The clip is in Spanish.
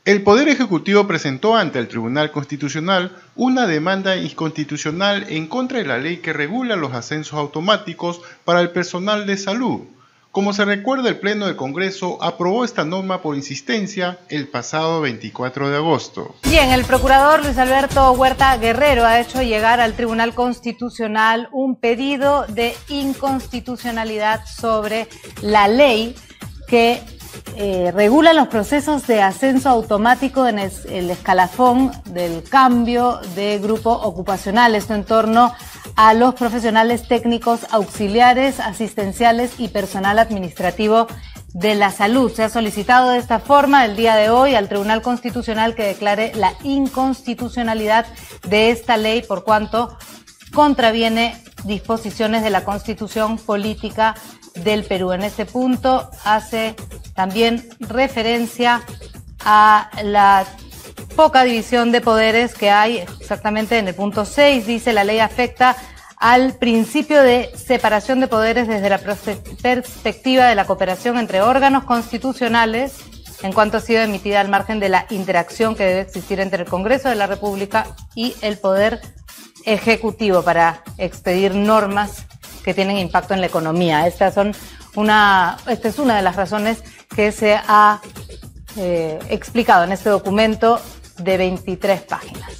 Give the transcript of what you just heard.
El Poder Ejecutivo presentó ante el Tribunal Constitucional una demanda inconstitucional en contra de la ley que regula los ascensos automáticos para el personal de salud. Como se recuerda, el Pleno del Congreso aprobó esta norma por insistencia el pasado 24 de agosto. Bien, el procurador Luis Alberto Huerta Guerrero ha hecho llegar al Tribunal Constitucional un pedido de inconstitucionalidad sobre la ley que regula los procesos de ascenso automático en el escalafón del cambio de grupo ocupacional. Esto en torno a los profesionales técnicos auxiliares, asistenciales y personal administrativo de la salud. Se ha solicitado de esta forma el día de hoy al Tribunal Constitucional que declare la inconstitucionalidad de esta ley por cuanto contraviene disposiciones de la Constitución Política del Perú. En este punto hace también referencia a la poca división de poderes que hay exactamente en el punto 6. Dice: la ley afecta al principio de separación de poderes desde la perspectiva de la cooperación entre órganos constitucionales en cuanto ha sido emitida al margen de la interacción que debe existir entre el Congreso de la República y el Poder Ejecutivo para expedir normas que tienen impacto en la economía. Esta es una de las razones que se ha explicado en este documento de 23 páginas.